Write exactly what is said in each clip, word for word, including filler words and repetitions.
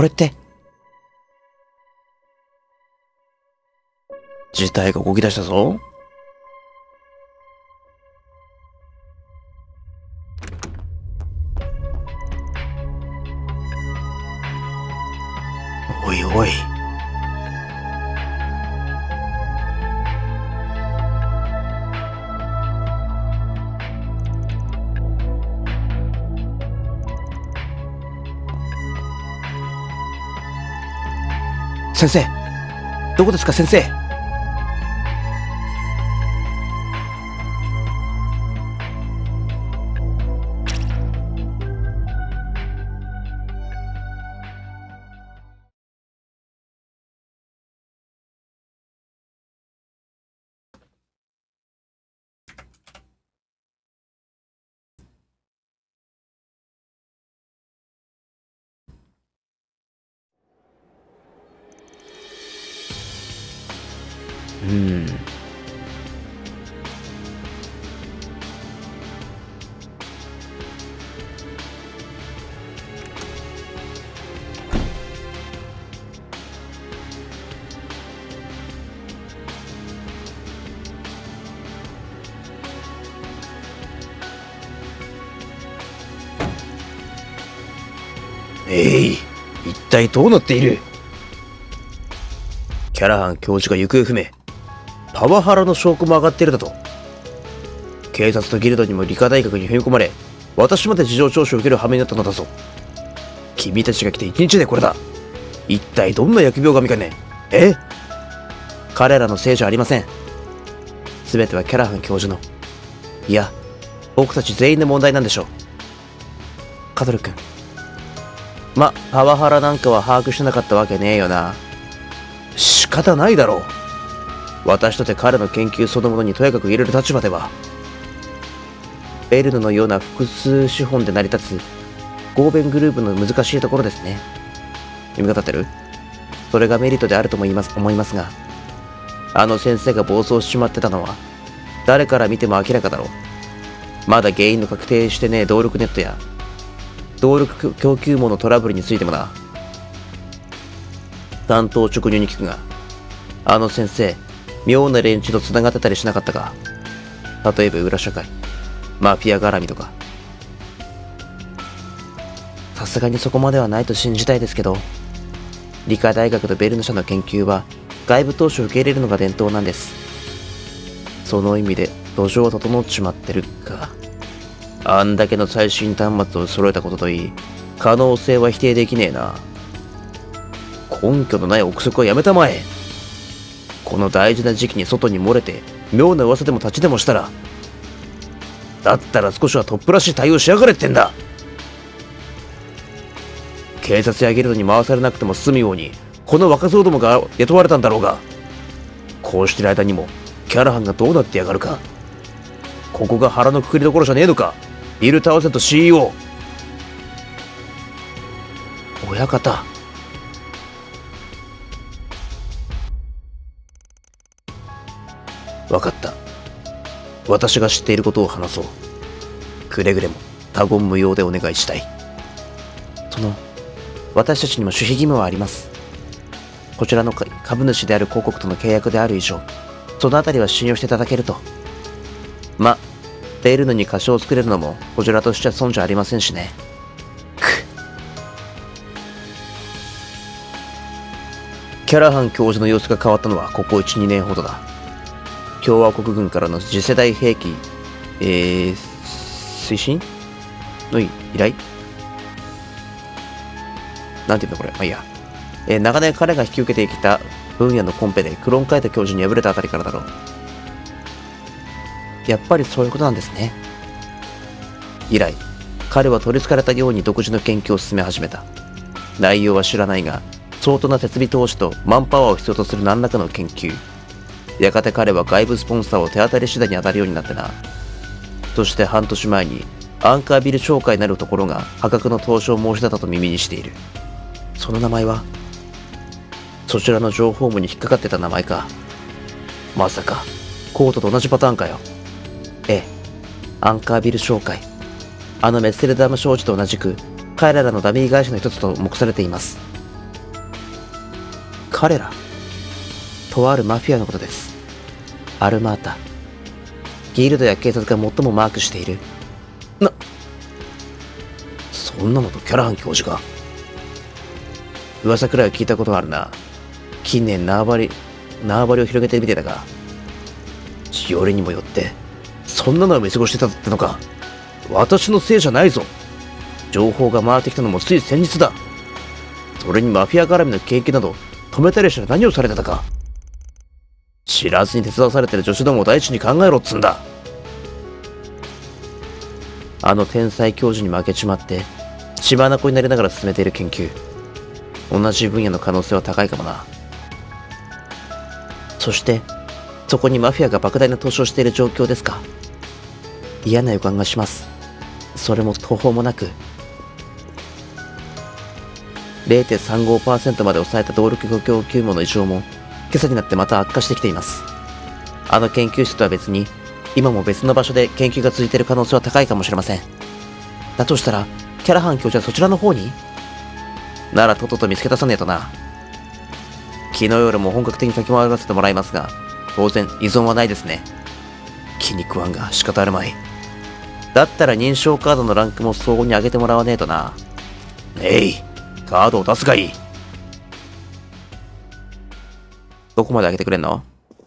これって。事態が動き出したぞ。おいおい。先生、どこですか先生。うん。えい、一体どうなっている。キャラハン教授が行方不明。パワハラの証拠も上がっているだと。警察とギルドにも理科大学に踏み込まれ、私まで事情聴取を受ける羽目になったのだぞ。君たちが来て一日でこれだ。一体どんな疫病神かね。え彼らのせいじゃありません。全てはキャラハン教授の、いや僕たち全員の問題なんでしょう。カドル君、ま、パワハラなんかは把握してなかったわけねえよな。仕方ないだろう。私とて彼の研究そのものにとやかく入れる立場では。ベルヌのような複数資本で成り立つ合弁グループの難しいところですね。読み方ってる？それがメリットであるとも言います思いますが、あの先生が暴走しちまってたのは誰から見ても明らかだろう。まだ原因の確定してねえ動力ネットや動力供給網のトラブルについてもな。担当直入に聞くが、あの先生妙な連中と繋がってたりしなかったか。例えば裏社会、マフィア絡みとか。さすがにそこまではないと信じたいですけど、理科大学とベルヌ社の研究は外部投資を受け入れるのが伝統なんです。その意味で土壌は整っちまってるか。あんだけの最新端末を揃えたことといい、可能性は否定できねえな。根拠のない憶測はやめたまえ。この大事な時期に外に漏れて妙な噂でも立ちでもしたら、だったら少しはトップらしい対応しやがれってんだ。警察やギルドに回されなくても済むようにこの若造どもが雇われたんだろうが、こうしてる間にもキャラハンがどうなってやがるか。ここが腹のくくりどころじゃねえのか、ビルタワセント シーイーオー。 親方、分かった。私が知っていることを話そう。くれぐれも他言無用でお願いしたい。その、私たちにも守秘義務はあります。こちらの株主である広告との契約である以上、そのあたりは信用していただけると。ま、ベルヌに貸しを作れるのもこちらとしては損じゃありませんしね。くキャラハン教授の様子が変わったのはここいち、にねんほどだ。共和国軍からの次世代兵器、えー、推進の依頼なんていうんだこれ。まあいいや。えー、長年彼が引き受けてきた分野のコンペでクロンカイト教授に敗れたあたりからだろう。やっぱりそういうことなんですね。以来、彼は取り憑かれたように独自の研究を進め始めた。内容は知らないが、相当な設備投資とマンパワーを必要とする何らかの研究。やがて彼は外部スポンサーを手当たり次第に当たるようになってな。そして半年前にアンカービル商会なるところが破格の投資を申し出たと耳にしている。その名前はそちらの情報網に引っかかってた名前か。まさかコートと同じパターンかよ。ええ、アンカービル商会、あのメッセルダム商事と同じく彼らのダミー会社の一つと目されています。 彼ら、とあるマフィアのことです。アルマータ。ギルドや警察が最もマークしている。な、そんなのとキャラハン教授が。噂くらいは聞いたことがあるな。近年縄張り、縄張りを広げてみてだが、よりにもよって、そんなのを見過ごしてたってのか。私のせいじゃないぞ。情報が回ってきたのもつい先日だ。それにマフィア絡みの研究など止めたりしたら何をされてたか。知らずに手伝わされてる女子どもを第一に考えろっつんだ。あの天才教授に負けちまって血眼になりながら進めている研究、同じ分野の可能性は高いかもな。そしてそこにマフィアが莫大な投資をしている状況ですか。嫌な予感がします。それも途方もなく ゼロてんさんごパーセント まで抑えた動力供給網の異常も今朝になってまた悪化してきています。あの研究室とは別に今も別の場所で研究が続いている可能性は高いかもしれません。だとしたらキャラハン教授はそちらの方にならとっとと見つけ出さねえとな。昨日夜も本格的に書き回らせてもらいますが、当然依存はないですね。気に食わんが仕方あるまい。だったら認証カードのランクも相互に上げてもらわねえとな。えい、カードを出すがいい。どこまで上げてくれんの？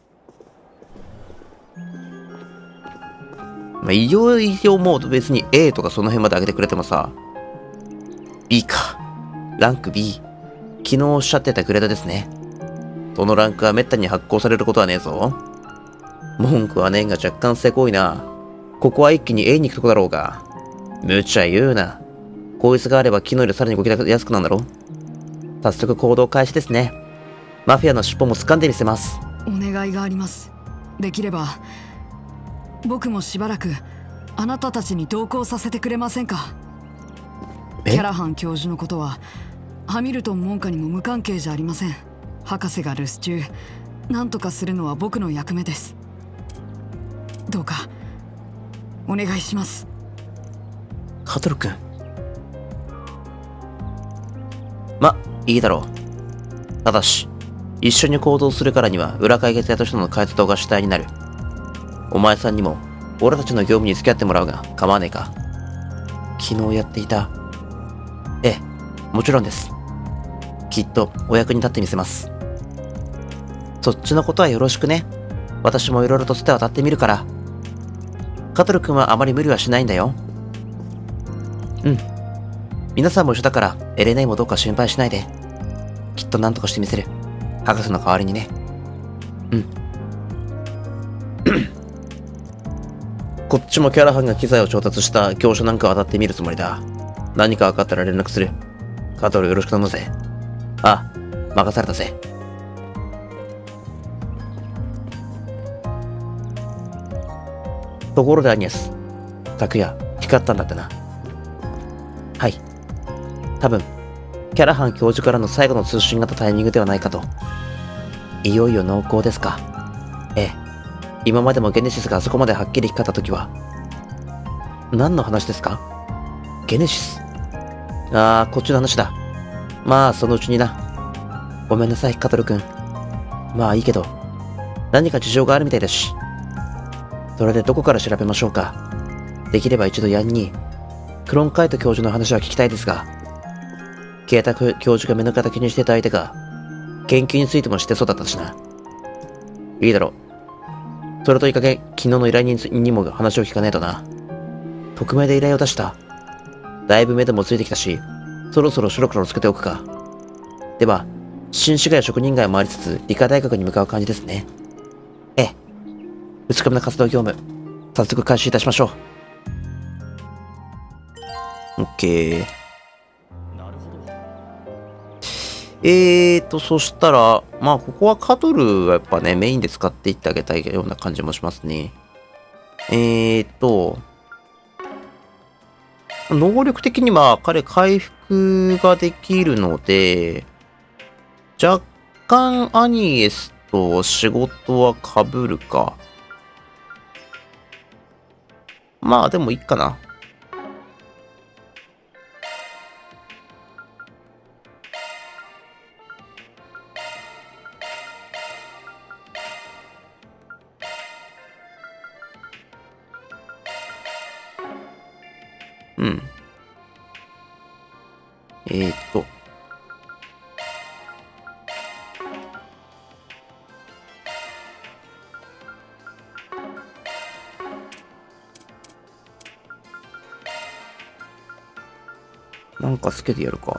まあ、いよいよもう別に A とかその辺まで上げてくれてもさ、B か。ランク B。昨日おっしゃってたグレードですね。そのランクは滅多に発行されることはねえぞ。文句はねえが若干せこいな。ここは一気に A に行くとこだろうが。無茶言うな。こいつがあれば昨日よりさらに動きやすくなるんだろ。早速行動開始ですね。マフィアの尻尾も掴んでみせます。 お願いがあります。できれば僕もしばらくあなたたちに同行させてくれませんか。キャラハン教授のことはハミルトン門下にも無関係じゃありません。博士が留守中何とかするのは僕の役目です。どうかお願いします。 カトル君。ま、いいだろう。ただし一緒に行動するからには裏解決屋としての活動が主体になる。お前さんにも俺たちの業務に付き合ってもらうが構わねえか。昨日やっていた。ええ、もちろんです。きっとお役に立ってみせます。そっちのことはよろしくね。私もいろいろとつて渡ってみるから。カトル君はあまり無理はしないんだよ。うん。皆さんも一緒だからエレナイもどうか心配しないで。きっと何とかしてみせる。博士の代わりにね。うん。こっちもキャラハンが機材を調達した教書なんか渡ってみるつもりだ。何か分かったら連絡する。カトルよろしく頼むぜ。ああ、任されたぜ。ところでアニエス、昨夜光ったんだってな。はい。多分、キャラハン教授からの最後の通信があったタイミングではないかと。いよいよ濃厚ですか。ええ。今までもゲネシスがあそこまではっきり光ったときは。何の話ですか？ゲネシス。ああ、こっちの話だ。まあ、そのうちにな。ごめんなさい、カトル君。まあいいけど、何か事情があるみたいだし。それでどこから調べましょうか。できれば一度ヤンに、クロンカイト教授の話は聞きたいですが、ケイタ教授が目の敵にしてた相手が、研究についてもしてそうだったしな。いいだろう。それといい加減、昨日の依頼人にも話を聞かねえとな。匿名で依頼を出した。だいぶ目でもついてきたし、そろそろ白黒をつけておくか。では、新市街職人街を回りつつ、理科大学に向かう感じですね。ええ。二日目の活動業務、早速開始いたしましょう。オッケー。えーと、そしたら、まあ、ここはカトルはやっぱね、メインで使っていってあげたいような感じもしますね。えーと、能力的には彼回復ができるので、若干アニエスと仕事は被るか。まあ、でもいいかな。 うん。えーっと。なんかつけてやるか。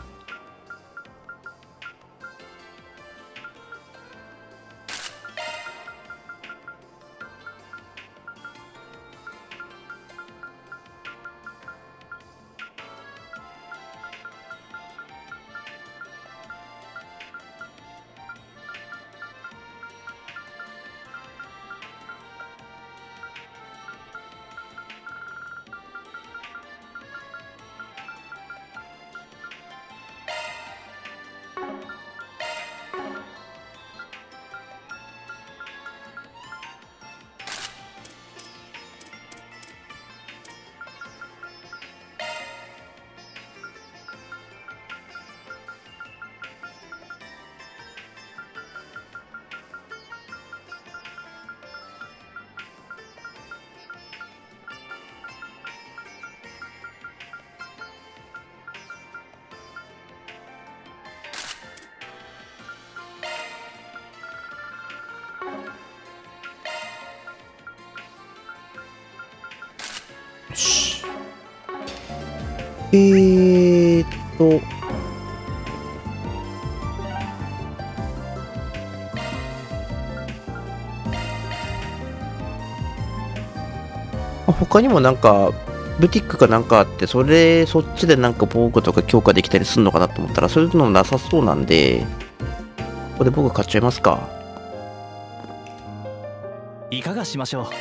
よし。えーっと。他にもなんか、ブティックかなんかあって、それ、そっちでなんか防具とか強化できたりするのかなと思ったら、そういうのなさそうなんで、ここで僕買っちゃいますか。 いかがしましょう。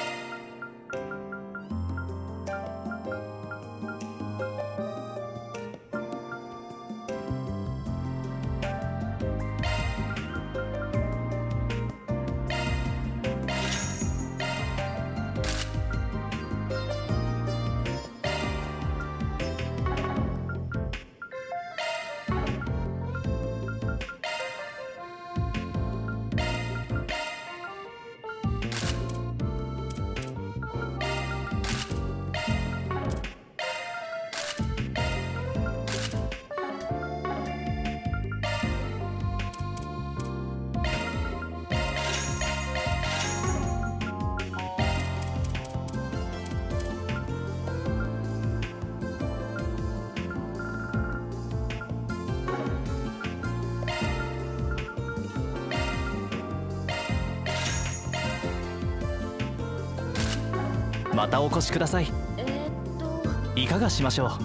またお越しください。えー、っといかがしましょう。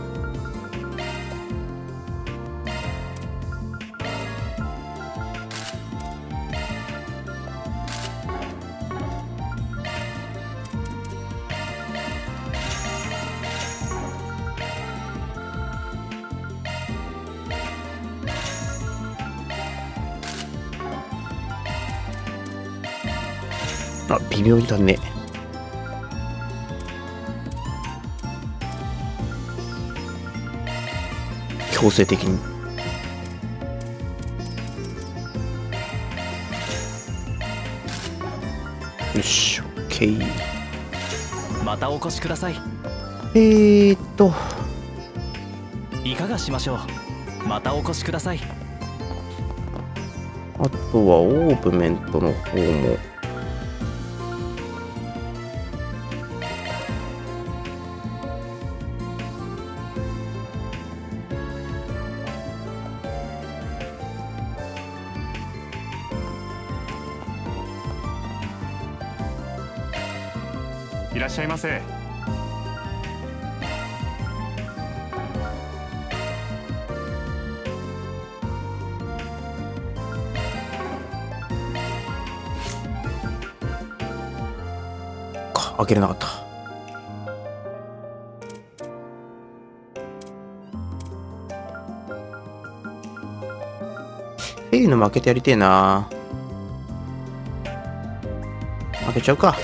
あ、微妙にだね。強制的に。よし、オッケー。 またお越しください。 えーっといかがしましょう。またお越しください。 あとはオーブメントの方も。 いらっしゃいませ。 か、開けれなかった。フェリーの負けてやりてえな。開けちゃうか。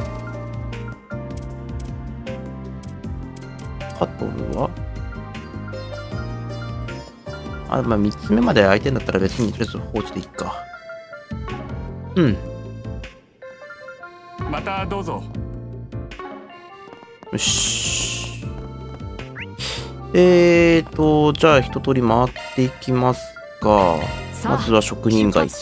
カトルはあ、まあみっつめまで開いてんだったら別にとりあえず放置でいいか。うん。 またどうぞ。 よし。 えーと、じゃあ一通り回っていきますか。まずは職人街。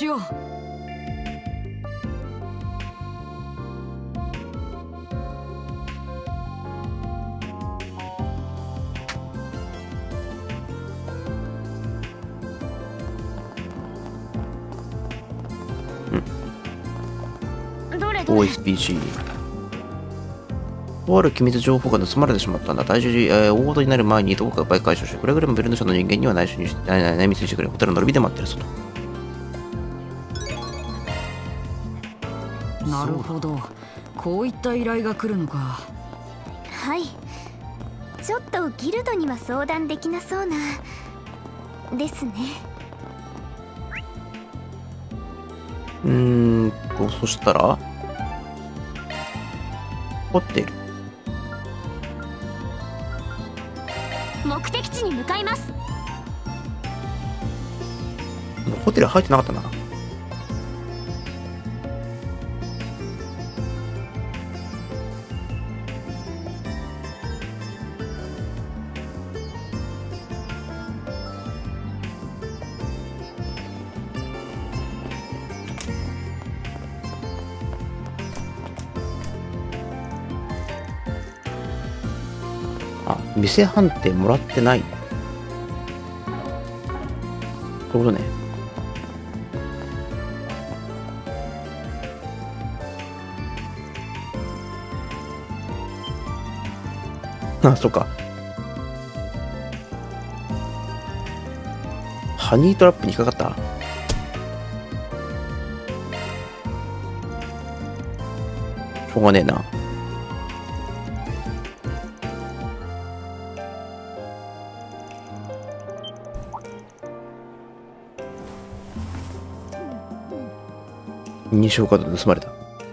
オーエスピージー。とある機密情報が盗まれてしまったんだ。大丈夫、えー、大事になる前にどこかいっぱい解消して、くれぐれもベルン社の人間には内緒にして、内内密にしてくれ。ホテルのロビーで待ってるぞと。なるほど。こういった依頼が来るのか。 はい。ちょっとギルドには相談できなそうな。ですね。 うーんと、そしたらホテル。 目的地に向かいます。 ホテル入ってなかったな。あ、店判定もらってない。そういうことね。あ、そっか。ハニートラップに引っかかった。しょうがねえな。認証カード盗まれた。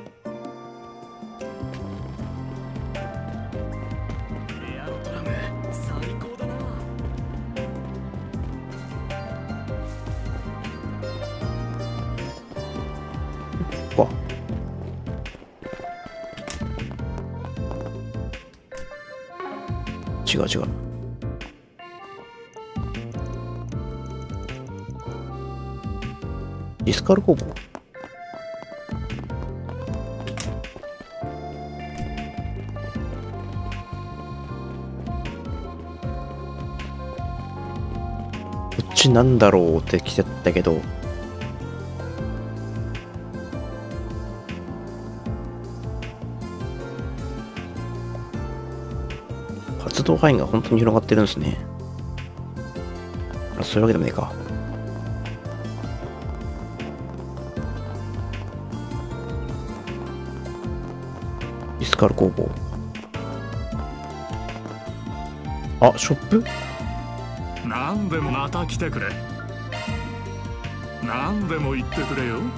わ違う違う。ディスカル工房。こっちなんだろうって来ちゃったけど、活動範囲が本当に広がってるんですね。あ、そういうわけでもねえか。ディスカル工房。あ、ショップ？ 何でもまた来てくれ。何でも言ってくれよ。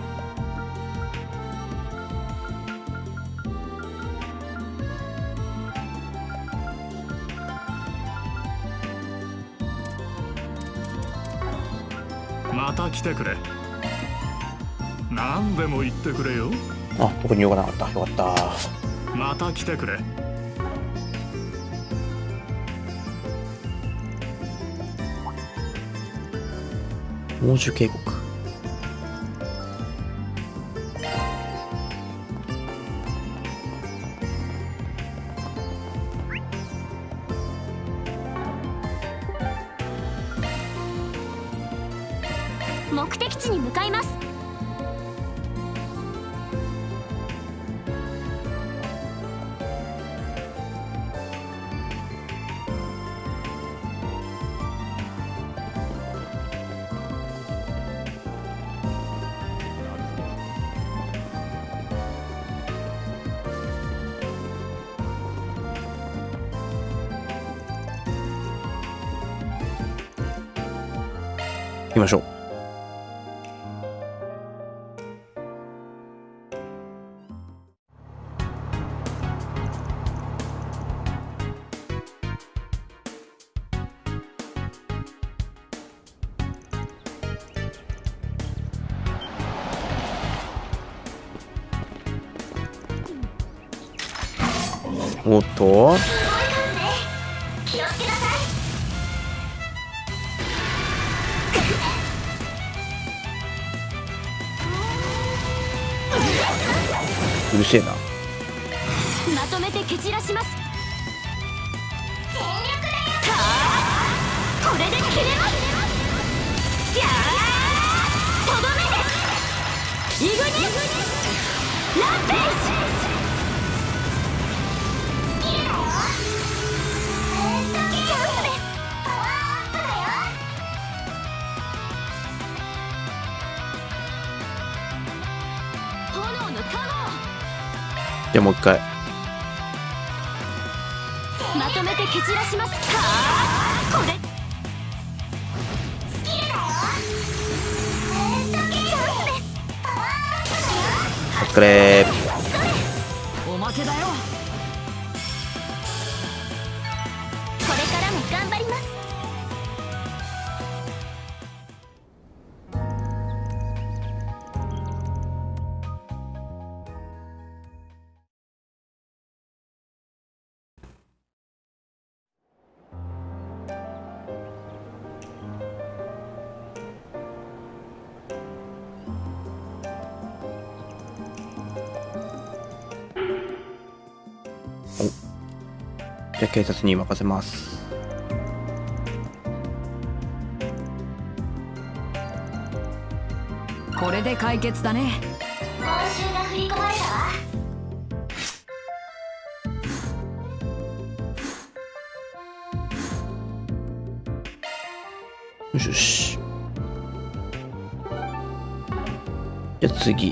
また来てくれ。何でも言ってくれよ。 あ、特に用がなかった。よかった。 また来てくれ。 猛獣渓谷。 目的地に向かいます。 行きましょう。おっと、 うるせえな。 まとめて蹴散らします。全力でさあこれで切れます。やーとどめです。イグニスランページ。 じゃあもう一回。 まとめて蹴散らします。はあこれスキルだよ。チャンスです。 お疲れ。 おまけだよ。 これからも頑張ります。 じゃあ警察に任せます。 これで解決だね。 報酬が振り込まれたわ。 よしよし。じゃあ次。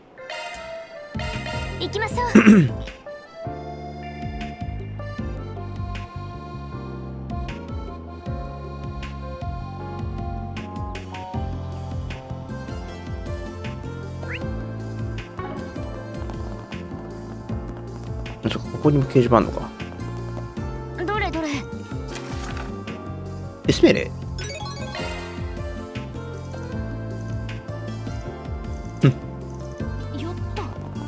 行きましょう。 そっか、ここにも掲示板あんのか。 どれどれ。 エスメーレ。 よっと。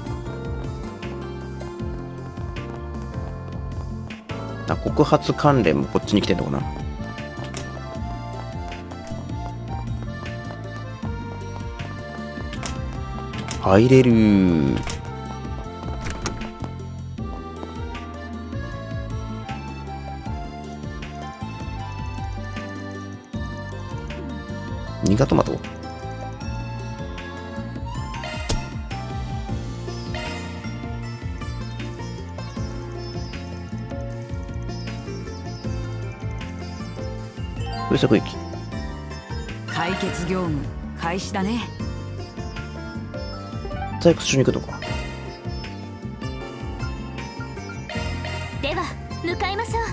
あ、告発関連もこっちに来てんのかな。入れるー。ニガトマト。風速駅。 解決業務開始だね。 採掘所に行くのか。 では向かいましょう。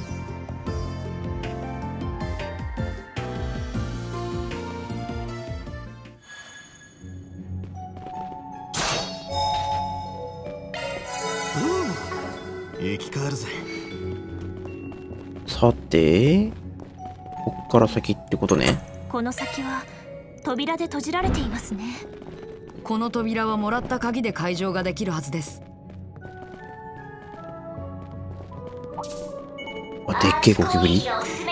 生き返るぜ。 さて、こっから先ってことね。 この先は扉で閉じられていますね。 この扉はもらった鍵で開錠ができるはずです。 あ、でっけえゴキブリ。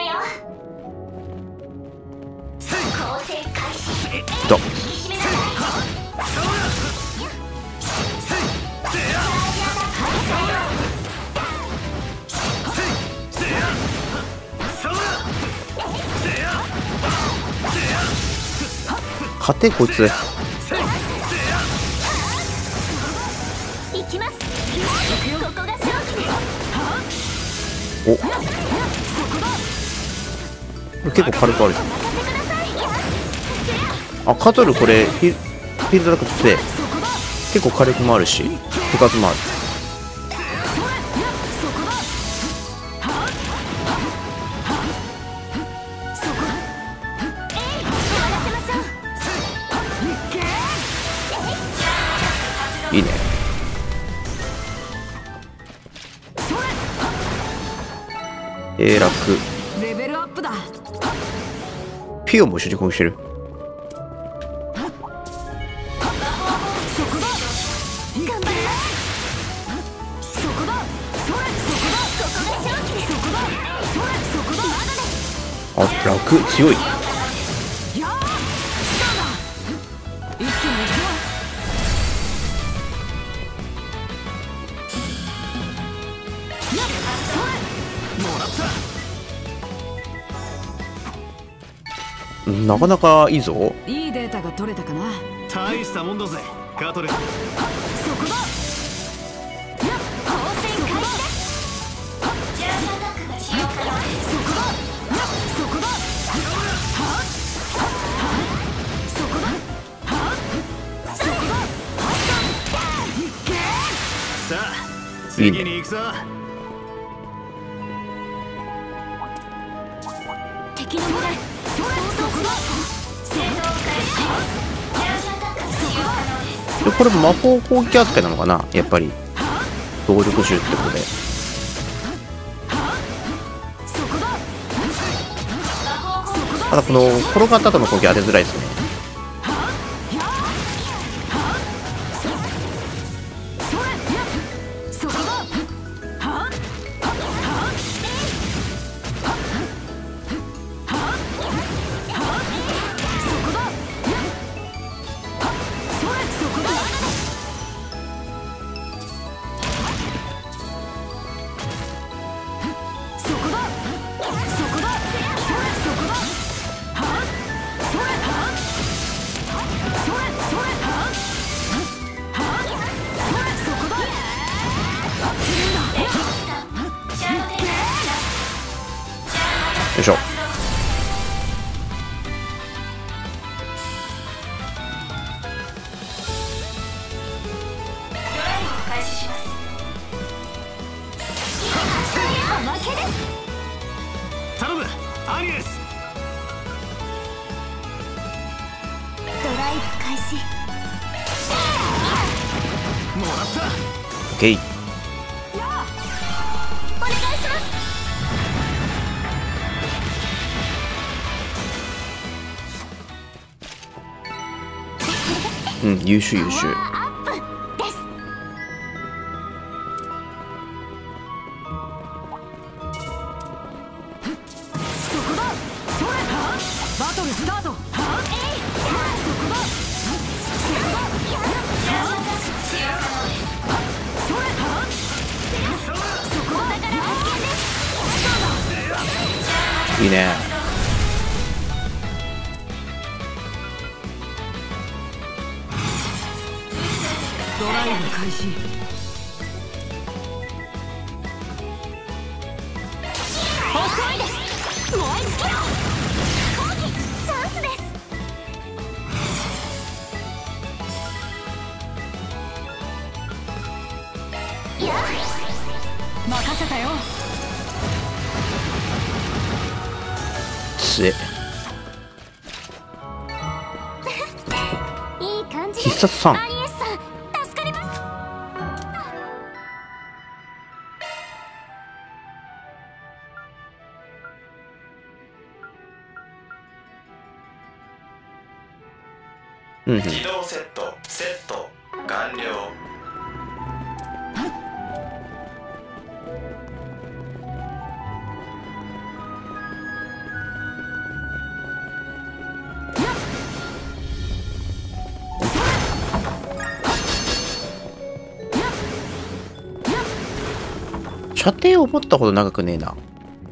だ。勝てこいつ。 行きます。ここが勝機です。 お、これ結構軽くあるじゃん。あ、カトルこれフィフィールドだけ強い。結構火力もあるし手数もある。いいね。えー、楽。 レベルアップだ。 ピオも一緒に攻撃してる。あ、楽、強い。 なかなかいいぞ。 いいデータが取れたかな。 大したもんだぜカトレ。 そこだ。放線開始です。ジャージアタックが使用可能です。そこだ。そこだ。はっそこだ。はっそこだ。 さあ次に行くぞ。 敵の群れ。そこだ。制動開始。ジャージアタックが使用可能です。 でこれ魔法攻撃扱いなのかな、やっぱり動力銃ってことで。ただこの転がった後の攻撃当てづらいですね。よいしょ。 開始します。おまけです。 頼むアニエス。 ドライブ開始。 もらった。 オッケー。 お願いします。 うん、優秀優秀。 アップです。そこだ。それ。 バトルスタート。 えい。そこだ。そこだ。ジャージアタック使用可能です。それ。そこだから発見です。 いいね。 ドライブ開始。 遅いです。燃え尽きろ。後期チャンスです。やっ任せたよ。 つえ。 いい感じです。 必殺さん。 アニエスさん助かります。 うんうん。 起動セットセット完了。 射程を持ったほど長くねえな。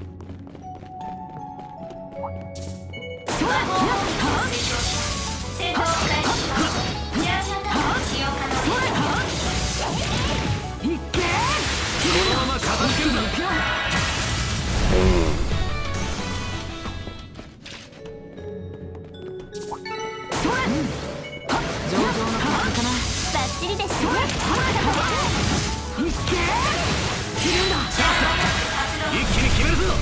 バッチリです。 一気に決めるぞ。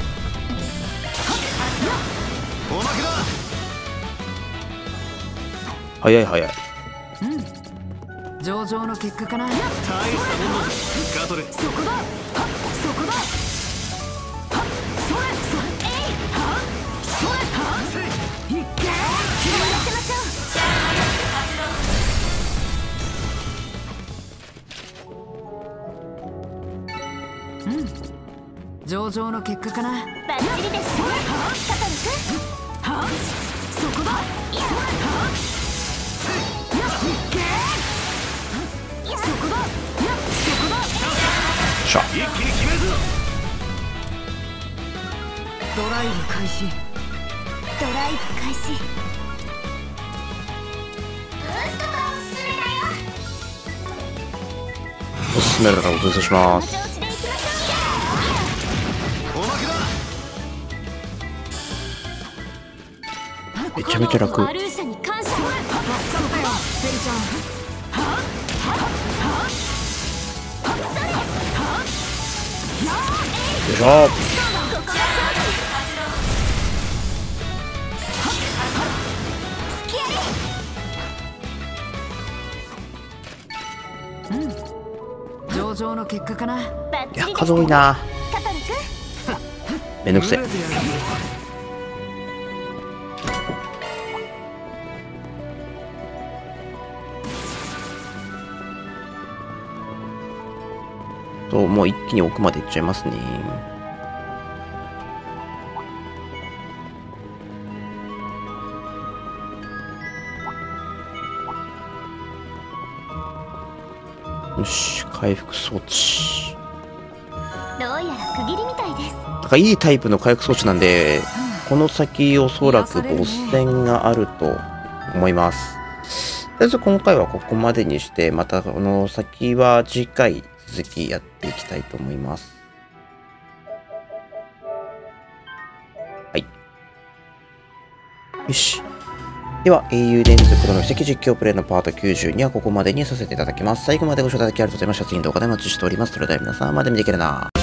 おまけだ。 早い早い。 上々の結果かな。 大したもんだぜカトレ。 そこだ。そこだ。それ。それ。えい。は。それ。は。いっけ。 やってましょう。 上々の結果かな。 バッチリです。カトリ君。 は。そこだ。 いや。 そこだ。そこだ。 しゃ。 一気に決めるぞ。 ドライブ開始。 ドライブ開始。ブーストがおすすめだよ。 おすすめだからブーストします。 この調子でいきましょう。 おまけだ。 めちゃめちゃ楽。よアルーシャに感謝。 助かったよセリちゃん。 いしょ。 上々の結果かな。 いや数多いな。 カトリ君めんどくせえ。ともう一気に奥まで行っちゃいますね。よし、回復装置。 どうやら区切りみたいです。 だからいいタイプの回復装置なんで、この先おそらくボス戦があると思います。とりあえず今回はここまでにして、またこの先は次回続きやっていきたいと思います。はい。よし。では、英雄連続の奇跡実況プレイのパートきゅうじゅうにはここまでにさせていただきます。最後までご視聴いただきありがとうございました。次の動画でお待ちしております。それでは皆さんまで見ていけるな。